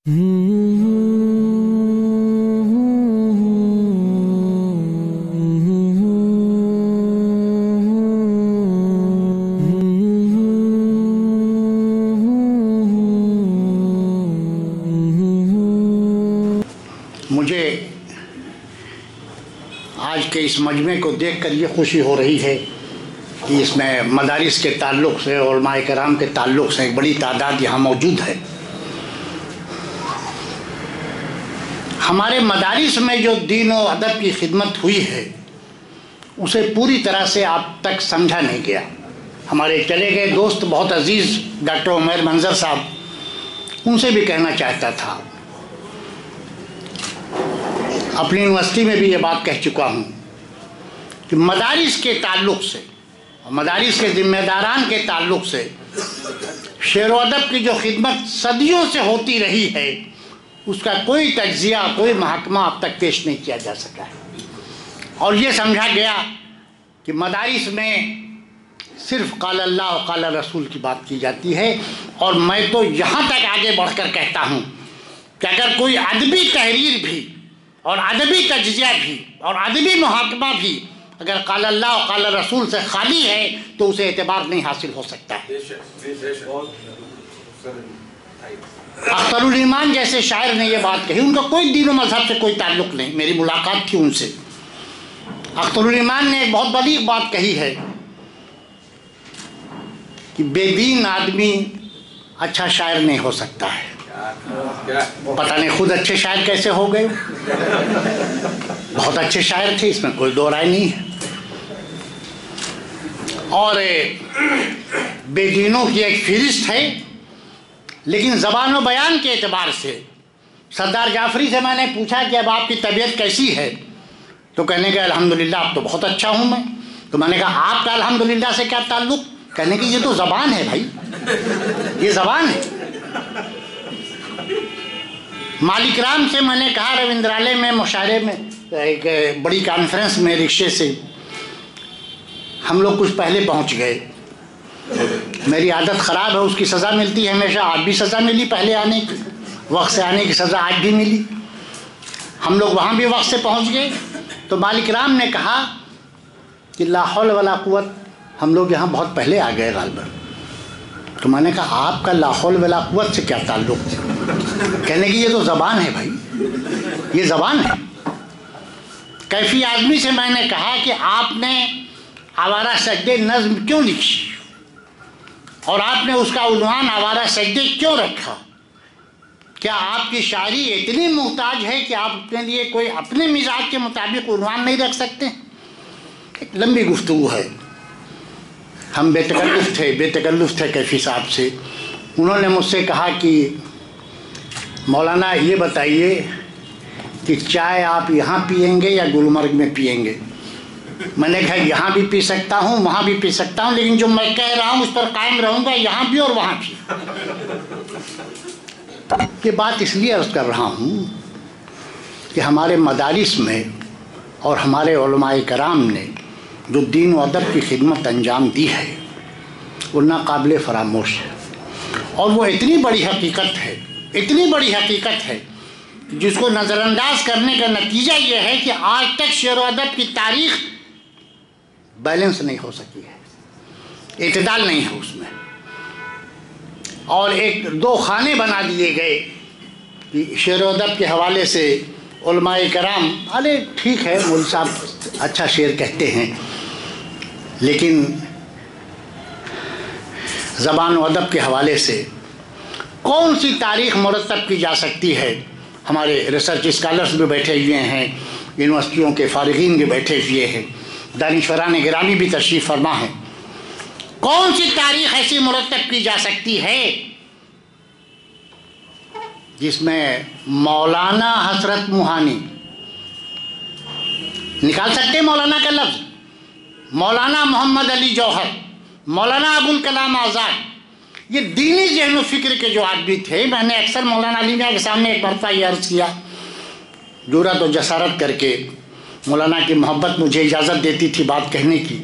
مجھے آج کے اس مجمع کو دیکھ کر یہ خوشی ہو رہی ہے کہ اس میں مدارس کے تعلق سے علماء کرام کے تعلق سے ایک بڑی تعداد یہاں موجود ہے۔ ہمارے مدارس میں جو دین و ادب کی خدمت ہوئی ہے اسے پوری طرح سے آپ تک سمجھا نہیں گیا۔ ہمارے چلے گئے دوست بہت عزیز ڈاکٹر عمیر منظر صاحب، ان سے بھی کہنا چاہتا تھا، اپنی یونیورسٹی میں بھی یہ بات کہہ چکا ہوں کہ مدارس کے تعلق سے، مدارس کے ذمہ داران کے تعلق سے شعر و ادب کی جو خدمت صدیوں سے ہوتی رہی ہے اس کا کوئی تجزیہ، کوئی محکمہ اب تک پیش نہیں کیا جا سکا ہے، اور یہ سمجھا گیا کہ مدارس میں صرف قال اللہ و قال رسول کی بات کی جاتی ہے۔ اور میں تو یہاں تک آگے بڑھ کر کہتا ہوں کہ اگر کوئی ادبی تحریر بھی اور ادبی تجزیہ بھی اور ادبی محاکمہ بھی اگر قال اللہ و قال رسول سے خالی ہے تو اسے اعتبار نہیں حاصل ہو سکتا ہے۔ اختر الایمان جیسے شاعر نے یہ بات کہی، ان کا کوئی دین و مذہب سے کوئی تعلق نہیں، میری ملاقات تھی ان سے۔ اختر الایمان نے ایک بہت بلیغ بات کہی ہے کہ بے دین آدمی اچھا شاعر نہیں ہو سکتا ہے۔ پتہ نہیں خود اچھے شاعر کیسے ہو گئے، بہت اچھے شاعر تھے، اس میں کوئی دو رائے نہیں ہے۔ اور بے دینوں کی ایک فہرست ہے، لیکن زبان و بیان کے اعتبار سے سردار جعفری سے میں نے پوچھا کہ اب آپ کی طبیعت کیسی ہے، تو کہنے کہ الحمدللہ اب تو بہت اچھا ہوں میں۔ تو میں نے کہا آپ کا الحمدللہ سے کیا تعلق؟ کہنے کہ یہ تو زبان ہے بھائی، یہ زبان ہے۔ مالک رام سے میں نے کہا روندرالے میں مشاعرے میں ایک بڑی کانفرنس میں رکشے سے ہم لوگ کچھ پہلے پہنچ گئے، میری عادت خراب ہے، اس کی سزا ملتی ہے ہمیشہ، آج بھی سزا ملی، پہلے آنے کی وقت سے آنے کی سزا آج بھی ملی۔ ہم لوگ وہاں بھی وقت سے پہنچ گئے تو مالک رام نے کہا کہ لا حول ولا قوت، ہم لوگ یہاں بہت پہلے آ گئے غالباً۔ تو میں نے کہا آپ کا لا حول ولا قوت سے کیا تعلق؟ کہنے کی یہ تو زبان ہے بھائی، یہ زبان ہے۔ کیفی اعظمی سے میں نے کہا کہ آپ نے آوارہ سجدے نظم کیوں لکھی اور آپ نے اس کا عنوان آوارہ سجدے کیوں رکھا؟ کیا آپ کی شاعری اتنی محتاج ہے کہ آپ اپنے لیے کوئی اپنے مزاج کے مطابق عنوان نہیں رکھ سکتے؟ ایک لمبی گفتگو ہے، ہم بے تکلف تھے کیفی صاحب سے۔ انہوں نے مجھ سے کہا کہ مولانا یہ بتائیے کہ چائے آپ یہاں پئیں گے یا گلمرگ میں پئیں گے؟ میں نے کہا یہاں بھی پی سکتا ہوں، وہاں بھی پی سکتا ہوں، لیکن جو میں کہہ رہا ہوں اس پر قائم رہوں گا، یہاں بھی اور وہاں بھی۔ یہ بات اس لیے عرض کر رہا ہوں کہ ہمارے مدارس میں اور ہمارے علماء کرام نے جو دین و ادب کی خدمت انجام دی ہے وہ ناقابل فراموش ہے، اور وہ اتنی بڑی حقیقت ہے، اتنی بڑی حقیقت ہے جس کو نظر انداز کرنے کا نتیجہ یہ ہے کہ آج تک شعر و ادب کی تاریخ بیلنس نہیں ہو سکی ہے، اعتدال نہیں ہے اس میں، اور ایک دو خانے بنا دیے گئے کہ شعر و ادب کے حوالے سے علماء کرام، ارے ٹھیک ہے مول صاحب اچھا شعر کہتے ہیں، لیکن زبان و ادب کے حوالے سے کون سی تاریخ مرتب کی جا سکتی ہے؟ ہمارے ریسرچ اسکالرس بھی بیٹھے ہوئے ہیں، یونیورسٹیوں کے فارغین بھی بیٹھے ہوئے ہیں، دانشوران گرامی بھی تشریف فرما ہیں، کون سی تاریخ ایسی مرتب کی جا سکتی ہے جس میں مولانا حسرت موہانی، نکال سکتے ہیں مولانا کا لفظ، مولانا محمد علی جوہر، مولانا ابوالکلام آزاد، یہ دینی ذہن و فکر کے جو آدمی تھے۔ میں نے اکثر مولانا علی میاں کے سامنے ایک مرتبہ یہ عرض کیا، جرأت و جسارت کر کے، مولانا کی محبت مجھے اجازت دیتی تھی بات کہنے کی،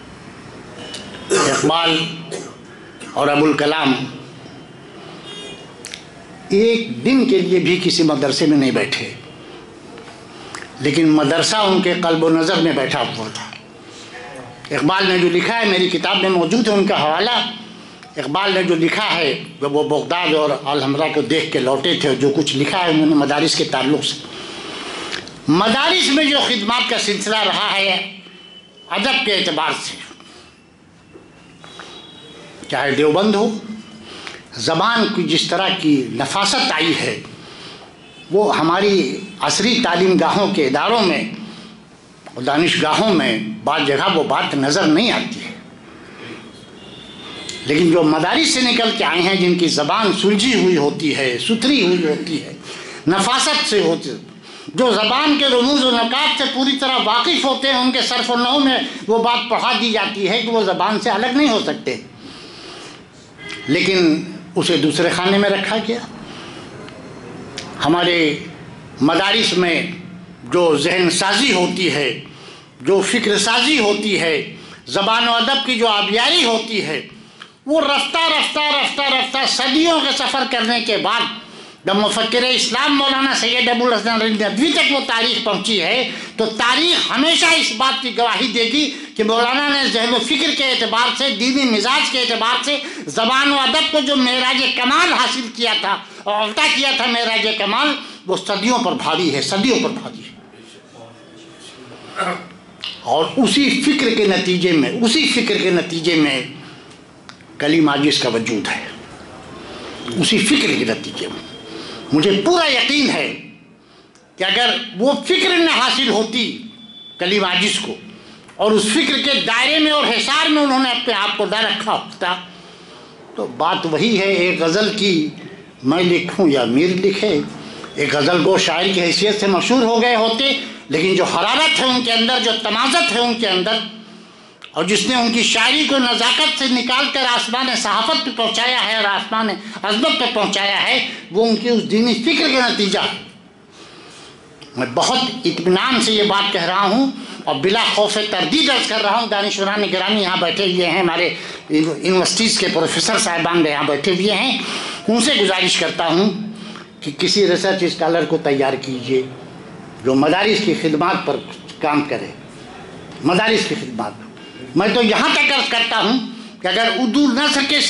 اقبال اور ابوالکلام ایک دن کے لیے بھی کسی مدرسے میں نہیں بیٹھے، لیکن مدرسہ ان کے قلب و نظر میں بیٹھا ہوا تھا۔ اقبال نے جو لکھا ہے، میری کتاب میں موجود ہے ان کا حوالہ، اقبال نے جو لکھا ہے جب وہ بغداد اور الحمرا کو دیکھ کے لوٹے تھے، جو کچھ لکھا ہے انہوں نے مدارس کے تعلق سے، مدارس میں جو خدمات کا سلسلہ رہا ہے ادب کے اعتبار سے، چاہے دیوبند ہو، زبان کی جس طرح کی نفاست آئی ہے وہ ہماری عصری تعلیم گاہوں کے اداروں میں، دانشگاہوں میں بعض جگہ وہ بات نظر نہیں آتی ہے، لیکن جو مدارس سے نکل کے آئے ہیں، جن کی زبان سلجھی ہوئی ہوتی ہے، ستھری ہوئی ہوتی ہے، نفاست سے ہوتی ہے، جو زبان کے رموز و نکات سے پوری طرح واقف ہوتے ہیں، ان کے صرف و نحو میں وہ بات پڑھا دی جاتی ہے کہ وہ زبان سے الگ نہیں ہو سکتے، لیکن اسے دوسرے خانے میں رکھا گیا۔ ہمارے مدارس میں جو ذہن سازی ہوتی ہے، جو فکر سازی ہوتی ہے، زبان و ادب کی جو آبیاری ہوتی ہے، وہ رفتہ رفتہ رفتہ رفتہ صدیوں کے سفر کرنے کے بعد جب مفکر اسلام مولانا سید ابوالحسن علی ندوی تک وہ تاریخ پہنچی ہے، تو تاریخ ہمیشہ اس بات کی گواہی دے گی کہ مولانا نے ذہن و فکر کے اعتبار سے، دینی مزاج کے اعتبار سے زبان و ادب کو جو معراج کمال حاصل کیا تھا اور عطا کیا تھا معراج کمال، وہ صدیوں پر بھاری ہے، صدیوں پر بھاری ہے۔ اور اسی فکر کے نتیجے میں کلیم عاجز کا وجود ہے، اسی فکر کے نتیجے میں مجھے پورا یقین ہے کہ اگر وہ فکر نہ حاصل ہوتی کلیم عاجز کو، اور اس فکر کے دائرے میں اور حصار میں انہوں نے اپنے آپ کو نہ رکھا ہوتا، تو بات وہی ہے، ایک غزل کی میں لکھوں یا میر لکھے، ایک غزل گو شاعر کی حیثیت سے مشہور ہو گئے ہوتے، لیکن جو حرارت ہے ان کے اندر، جو تمازت ہے ان کے اندر، اور جس نے ان کی شاعری کو نزاکت سے نکال کر آسمان صحافت پہ پہنچایا ہے اور آسمان عظمت پہ پہنچایا ہے، وہ ان کی اس دینی فکر کا نتیجہ ہے۔ میں بہت اطمینان سے یہ بات کہہ رہا ہوں اور بلا خوف تردید عرض کر رہا ہوں، دانشوران گرامی یہاں بیٹھے ہوئے ہیں، ہمارے یونیورسٹیز کے پروفیسر صاحبان یہاں بیٹھے ہوئے ہیں، ان سے گزارش کرتا ہوں کہ کسی ریسرچ اسکالر کو تیار کیجئے جو مدارس کی خدمات پر کام کرے، مدارس کی خدمات پر۔ میں تو یہاں تک عرض کرتا ہوں کہ اگر اردو نثر کے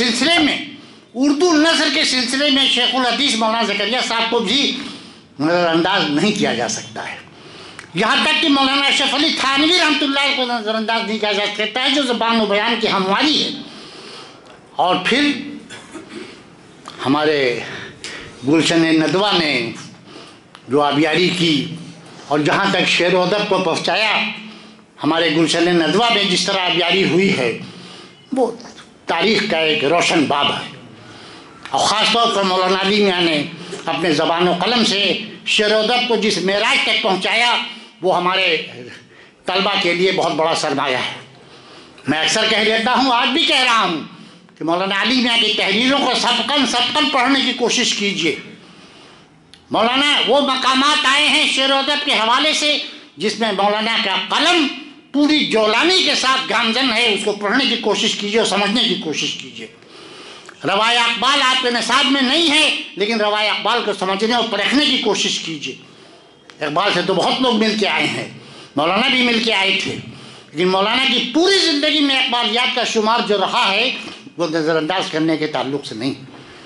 سلسلے میں شیخ الحدیث مولانا زکریا صاحب کو بھی نظر انداز نہیں کیا جا سکتا ہے، یہاں تک کہ مولانا اشرف علی تھانوی رحمۃ اللہ علیہ کو نظر انداز نہیں کیا جا سکتا ہے، جو زبان و بیان کی ہمواری ہے۔ اور پھر ہمارے گلشن ندوہ نے جو آبیاری کی اور جہاں تک شعر و ادب کو پہنچایا، ہمارے گلشن ندوہ میں جس طرح آبیاری ہوئی ہے، وہ تاریخ کا ایک روشن باب ہے۔ اور خاص طور پر مولانا علی میاں نے اپنے زبان و قلم سے شعر و ادب کو جس معراج تک پہنچایا، وہ ہمارے طلبہ کے لیے بہت بڑا سرمایہ ہے۔ میں اکثر کہہ لیتا ہوں، آج بھی کہہ رہا ہوں کہ مولانا علی میاں کی تحریروں کو سبقاً پڑھنے کی کوشش کیجیے۔ مولانا وہ مقامات آئے ہیں شعر و ادب کے حوالے سے جس میں مولانا کا قلم پوری جولانی کے ساتھ گامزن ہے، اس کو پڑھنے کی کوشش کیجیے اور سمجھنے کی کوشش کیجیے۔ روایہ اقبال آپ کے نصاب میں نہیں ہے، لیکن روایہ اقبال کو سمجھنے اور پرکھنے کی کوشش کیجیے۔ اقبال سے تو بہت لوگ مل کے آئے ہیں، مولانا بھی مل کے آئے تھے، لیکن مولانا کی پوری زندگی میں اقبالیات کا شمار جو رہا ہے وہ نظر انداز کرنے کے تعلق سے نہیں۔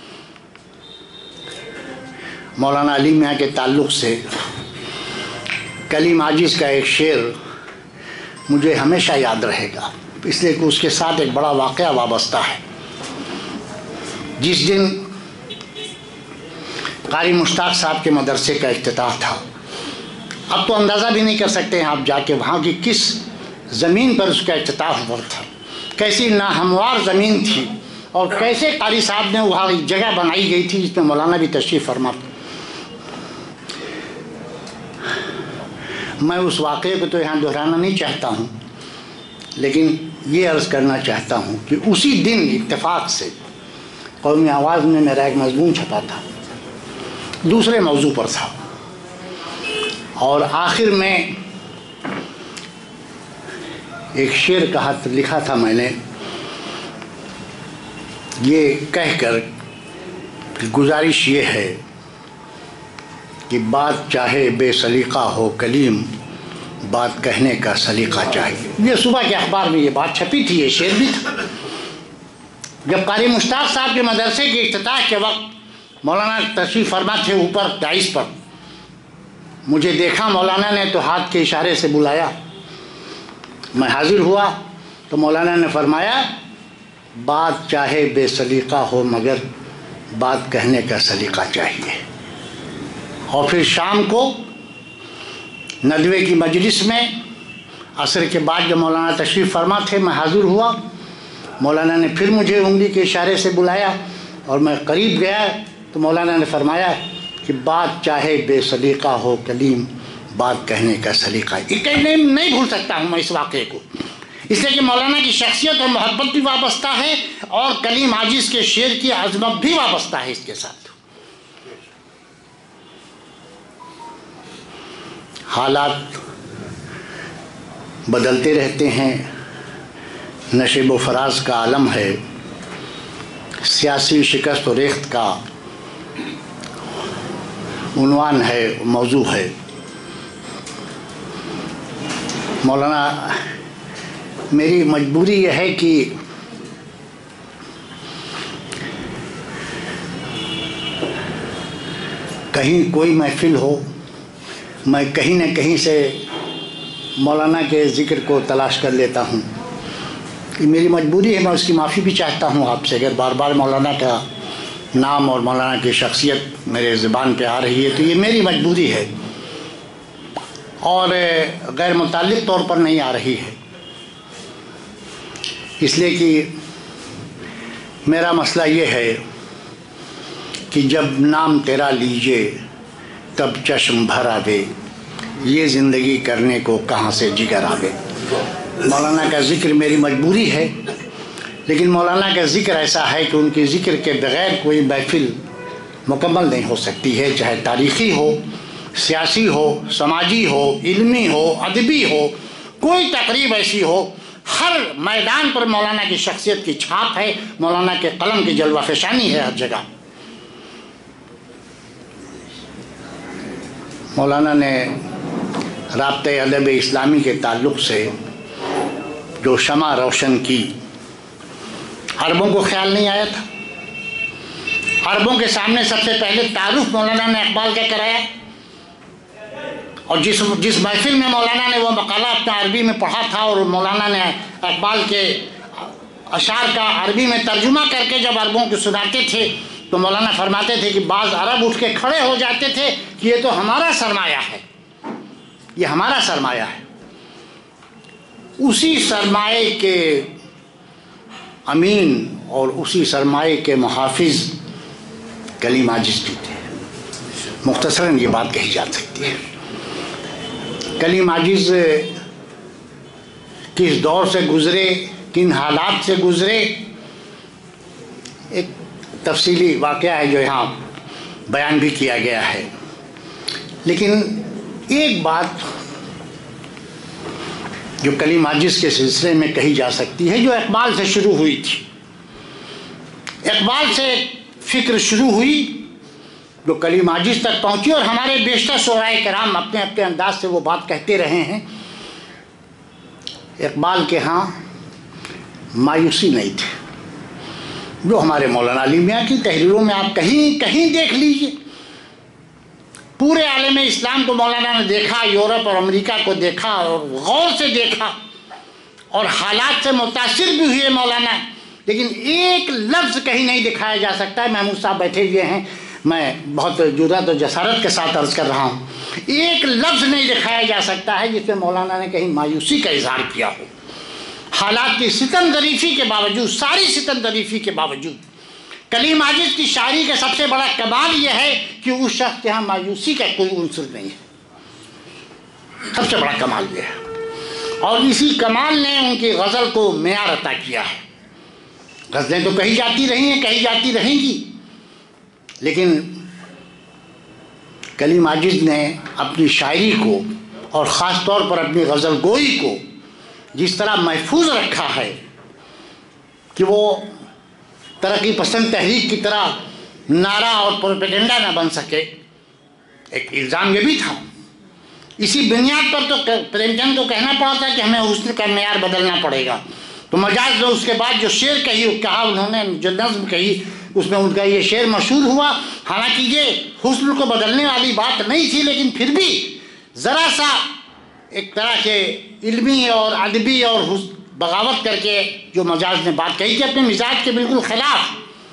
مولانا علی میاں کے تعلق سے کلیم عاجز کا ایک شعر مجھے ہمیشہ یاد رہے گا، اس لیے کہ اس کے ساتھ ایک بڑا واقعہ وابستہ ہے۔ جس دن قاری مشتاق صاحب کے مدرسے کا افتتاح تھا، اب تو اندازہ بھی نہیں کر سکتے ہیں آپ جا کے وہاں کی کس زمین پر اس کا افتتاح ہوا تھا، کیسی ناہموار زمین تھی، اور کیسے قاری صاحب نے وہاں ایک جگہ بنائی گئی تھی جس میں مولانا بھی تشریف فرما تھا۔ میں اس واقعے کو تو یہاں دہرانا نہیں چاہتا ہوں، لیکن یہ عرض کرنا چاہتا ہوں کہ اسی دن اتفاق سے قومی آواز میں میرا ایک مضمون چھپا تھا، دوسرے موضوع پر تھا، اور آخر میں ایک شعر کا خط لکھا تھا میں نے، یہ کہہ کر गुजारिश ये है कि बात चाहे बेसलीका हो कलीम, बात कहने का सलीका चाहिए। ये सुबह के अखबार में ये बात छपी थी, ये शेर भी था। जब कारी मुश्ताक साहब के मदरसे के इफ्तिताह के वक्त मौलाना तशरीफ़ फरमा थे ऊपर डाइस पर, मुझे देखा मौलाना ने तो हाथ के इशारे से बुलाया। मैं हाजिर हुआ तो मौलाना ने फरमाया, बात चाहे बेसलीका हो मगर बात कहने का सलीका चाहिए। और फिर शाम को नदवे की मजलिस में असर के बाद जब मौलाना तशरीफ़ फरमा थे, मैं हाजिर हुआ। मौलाना ने फिर मुझे उंगली के इशारे से बुलाया और मैं करीब गया तो मौलाना ने फरमाया कि बात चाहे बेसलीका हो कलीम, बात कहने का सलीका। ये नहीं भूल सकता हूँ मैं इस वाक़े को, इसलिए कि मौलाना की शख्सियत और मोहब्बत भी वाबस्ता है और कलीम आजिज़ के शेर की अज़मत भी वाबस्ता है इसके साथ। हालात बदलते रहते हैं, नशेब व फराज का आलम है, सियासी शिकस्त और रेख्त का उन्वान है, मौजू है। मौलाना, मेरी मजबूरी यह है कि कहीं कोई महफिल हो, मैं कहीं न कहीं से मौलाना के ज़िक्र को तलाश कर लेता हूँ। ये मेरी मजबूरी है, मैं उसकी माफ़ी भी चाहता हूँ आपसे। अगर बार बार मौलाना का नाम और मौलाना की शख्सियत मेरे ज़ुबान पे आ रही है तो ये मेरी मजबूरी है और गैर मुताल्लिक़ तौर पर नहीं आ रही है, इसलिए कि मेरा मसला ये है कि जब नाम तेरा लीजिए तब चश्म भर आवे, ये ज़िंदगी करने को कहाँ से जिगर आवे। मौलाना का ज़िक्र मेरी मजबूरी है, लेकिन मौलाना का ज़िक्र ऐसा है कि उनके ज़िक्र के बग़ैर कोई महफिल मुकम्मल नहीं हो सकती है, चाहे तारीख़ी हो, सियासी हो, समाजी हो, इल्मी हो, अदबी हो, कोई तकरीब ऐसी हो, हर मैदान पर मौलाना की शख्सियत की छाप है, मौलाना के कलम की जलवा फ़शानी है हर जगह। मौलाना ने राब्ते अदब इस्लामी के ताल्लुक़ से जो शमा रोशन की, अरबों को ख्याल नहीं आया था। अरबों के सामने सबसे पहले तारुफ मौलाना ने इकबाल का कराया, और जिस महफिल में मौलाना ने वो मकाला अपना अरबी में पढ़ा था और मौलाना ने इकबाल के अशार का अरबी में तर्जुमा करके जब अरबों को सुनाते थे तो मौलाना फरमाते थे कि बाज़ अरब उठ के खड़े हो जाते थे कि ये तो हमारा सरमाया है, ये हमारा सरमाया है। उसी सरमाए के अमीन और उसी सरमाए के मुहाफिज कलीम आजिज़ भी थे। मुख्तसरन ये बात कही जा सकती है। कलीम आजिज़ किस दौर से गुज़रे, किन हालात से गुज़रे, एक तफसीली वाक़या है जो यहाँ बयान भी किया गया है। लेकिन एक बात जो कलीम आजिज़ के सिलसिले में कही जा सकती है, जो इकबाल से शुरू हुई थी। इकबाल से फ़िक्र शुरू हुई जो कलीम आजिज़ तक पहुँची, और हमारे बेशतर शोराए कराम अपने अपने अंदाज से वो बात कहते रहे हैं। इकबाल के यहाँ मायूसी नहीं थी, जो हमारे मौलाना अली मियाँ की तहरीरों में आप कहीं कहीं देख लीजिए। पूरे आलम इस्लाम को मौलाना ने देखा, यूरोप और अमेरिका को देखा और गौर से देखा और हालात से मुतासिर भी हुए मौलाना, लेकिन एक लफ्ज़ कहीं नहीं दिखाया जा सकता है। महमूद साहब बैठे हुए हैं, मैं बहुत जुर्रत और जसारत के साथ अर्ज़ कर रहा हूँ, एक लफ्ज़ नहीं दिखाया जा सकता है जिसमें मौलाना ने कहीं मायूसी का इज़हार किया हो। हालात की सितम ज़रीफ़ी के बावजूद, सारी सितम ज़रीफ़ी के बावजूद, कलीम आजिज़ की शायरी का सबसे बड़ा कमाल यह है कि उस शख्स के यहाँ मायूसी का कोई उन्सर नहीं है। सबसे बड़ा कमाल यह है, और इसी कमाल ने उनकी गज़ल को मेयार अता किया है। गज़लें तो कही जाती रही हैं, कही जाती रहेंगी, लेकिन कलीम आजिज़ ने अपनी शायरी को और ख़ास तौर पर अपनी गज़ल गोई को जिस तरह महफूज रखा है कि वो तरक्की पसंद तहरीक की तरह نعرہ اور پروپیگنڈا نہ بن سکے، ایک الزام یہ بھی تھا۔ اسی بنیاد پر تو پریم چند کو کہنا پڑا تھا کہ ہمیں حسن کا معیار بدلنا پڑے گا۔ تو مجاز جو اس کے بعد جو شعر کہا انہوں نے، جو نظم کہی، اس میں ان کا یہ شعر مشہور ہوا۔ حالانکہ یہ حسن کو بدلنے والی بات نہیں تھی، لیکن پھر بھی ذرا سا ایک طرح کے علمی اور ادبی اور بغاوت کر کے جو مجاز نے بات کہی تھی اپنے مزاج کے بالکل خلاف،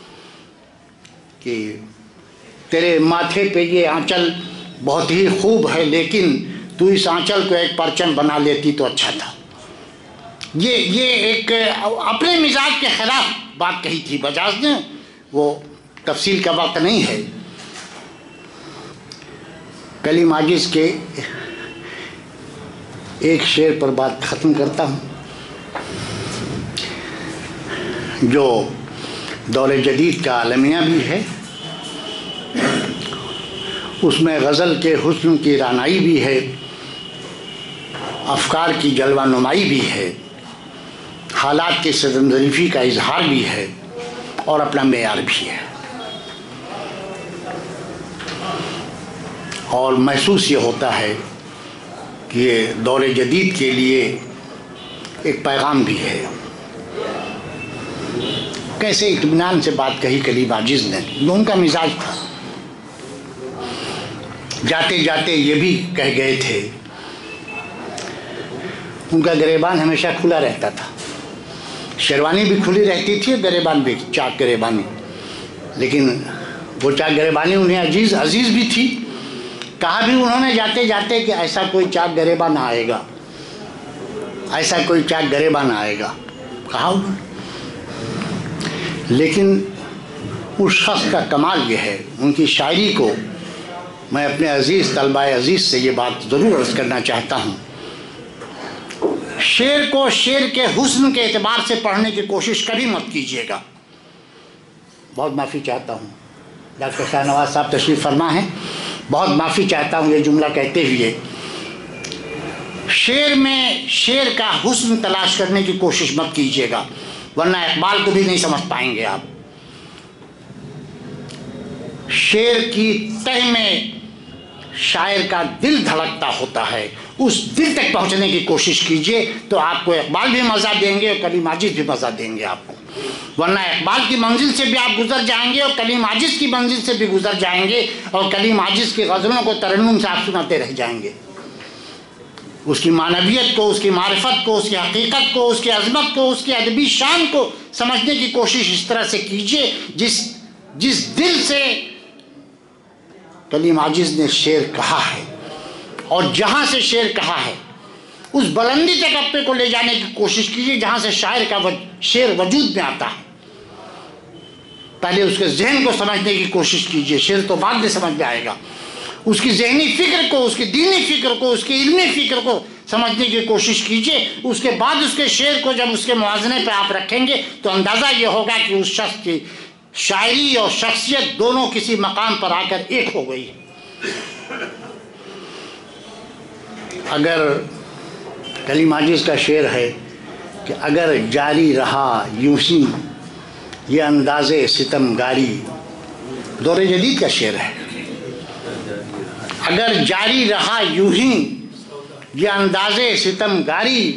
کہ تیرے ماتھے پہ یہ آنچل بہت ہی خوب ہے، لیکن تو اس آنچل کو ایک پرچم بنا لیتی تو اچھا تھا۔ یہ ایک اپنے مزاج کے خلاف بات کہی تھی مجاز نے، وہ تفصیل کا وقت نہیں ہے۔ کلیم عاجز کے ایک شعر پر بات ختم کرتا ہوں، جو دور جدید کا عالمیہ بھی ہے۔ اس میں غزل کے حسن کی رانائی بھی ہے، افکار کی جلوہ نمائی بھی ہے، حالات کی صدم ظریفی کا اظہار بھی ہے، اور اپنا معیار بھی ہے۔ اور محسوس یہ ہوتا ہے کہ یہ دور جدید کے لیے ایک پیغام بھی ہے۔ کیسے اطمینان سے بات کہی کلیم عاجز نے، یہ ان کا مزاج تھا۔ جاتے جاتے یہ بھی کہہ گئے تھے، ان کا گریبان ہمیشہ کھلا رہتا تھا، شیروانی بھی کھلی رہتی تھی، گریبان بھی، چاک گریبانی، لیکن وہ چاک گریبانی انہیں عزیز بھی تھی۔ کہا بھی انہوں نے جاتے جاتے کہ ایسا کوئی چاک گریبان نہ آئے گا، ایسا کوئی چاک گریبان نہ آئے گا، کہا انہوں نے۔ لیکن اس شخص کا کمال یہ ہے، ان کی شاعری کو میں اپنے عزیز طلبہ عزیز سے یہ بات ضرور عرض کرنا چاہتا ہوں، شعر کو شعر کے حسن کے اعتبار سے پڑھنے کی کوشش کبھی مت کیجیے گا۔ بہت معافی چاہتا ہوں، ڈاکٹر شاہ نواز صاحب تشریف فرما ہیں، بہت معافی چاہتا ہوں یہ جملہ کہتے ہوئے۔ شعر میں شعر کا حسن تلاش کرنے کی کوشش مت کیجیے گا، ورنہ اقبال کو بھی نہیں سمجھ پائیں گے آپ۔ شعر کی تہ میں شاعر کا دل دھڑکتا ہوتا ہے، اس دل تک پہنچنے کی کوشش کیجئے تو آپ کو اقبال بھی مزہ دیں گے اور کلیم عاجز بھی مزہ دیں گے آپ کو، ورنہ اقبال کی منزل سے بھی آپ گزر جائیں گے اور کلیم عاجز کی منزل سے بھی گزر جائیں گے، اور کلیم عاجز کی غزلوں کو ترنم سے آپ سناتے رہ جائیں گے۔ اس کی معنویت کو، اس کی معرفت کو، اس کی حقیقت کو، اس کی عظمت کو، اس کی ادبی شان کو سمجھنے کی کوشش اس طرح سے کیجئے جس دل سے کلیم عاجز نے شعر کہا ہے، اور جہاں سے شعر کہا ہے اس بلندی تک اپنے کو لے جانے کی کوشش کیجئے جہاں سے شاعر کا شعر وجود میں آتا ہے۔ پہلے اس کے ذہن کو سمجھنے کی کوشش کیجئے، شعر تو بعد میں سمجھ میں آئے گا۔ اس کی ذہنی فکر کو، اس کی دینی فکر کو، اس کی علمی فکر کو سمجھنے کی کوشش کیجئے، اس کے بعد اس کے شعر کو جب اس کے موازنے پہ آپ رکھیں گے تو اندازہ یہ ہوگا کہ اس شخص کی شاعری اور شخصیت دونوں کسی مقام پر آ کر ایک ہو گئی ہے۔ اگر کلیم عاجز کا شعر ہے کہ اگر جاری رہا یوں ہی یہ انداز ستم گاری، دور جدید کا شعر ہے، اگر جاری رہا یوں ہی یہ انداز ستم گاری،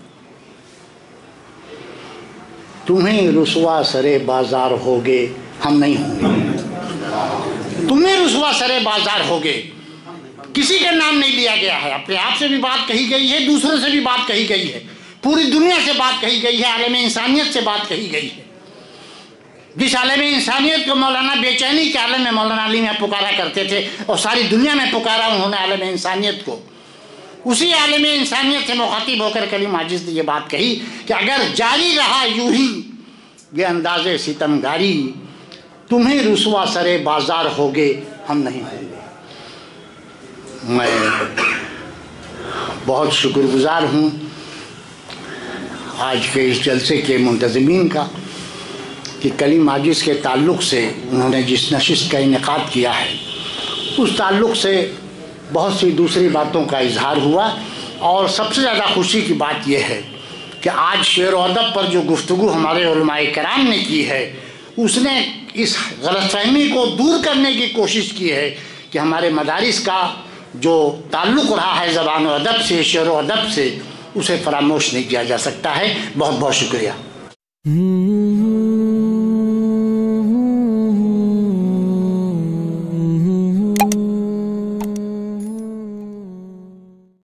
تمہیں رسوا سرے بازار ہوگے ہم نہیں ہوں گے۔ تمہیں رسوا سرے بازار ہوگے، کسی کا نام نہیں لیا گیا ہے، اپنے آپ سے بھی بات کہی گئی ہے، دوسروں سے بھی بات کہی گئی ہے، پوری دنیا سے بات کہی گئی ہے، عالم انسانیت سے بات کہی گئی ہے۔ جس عالم انسانیت کو مولانا بے چینی کے عالم میں مولانا علی میں پکارا کرتے تھے اور ساری دنیا میں پکارا انہوں نے عالم انسانیت کو، اسی عالم انسانیت سے مخاطب ہو کر کلیم عاجز نے یہ بات کہی کہ اگر جاری رہا یوں ہی یہ انداز ستم گاری، تمہیں رسوا سرے بازار ہوگے ہم نہیں ہوں گے۔ میں بہت شکر گزار ہوں آج کے اس جلسے کے منتظمین کا کہ کلیم عاجز کے تعلق سے انہوں نے جس نشست کا انعقاد کیا ہے اس تعلق سے بہت سی دوسری باتوں کا اظہار ہوا، اور سب سے زیادہ خوشی کی بات یہ ہے کہ آج شعر و ادب پر جو گفتگو ہمارے علماء کرام نے کی ہے اس نے اس غلط فہمی کو دور کرنے کی کوشش کی ہے کہ ہمارے مدارس کا جو تعلق رہا ہے زبان و ادب سے، شعر و ادب سے، اسے فراموش نہیں کیا جا سکتا ہے۔ بہت بہت شکریہ۔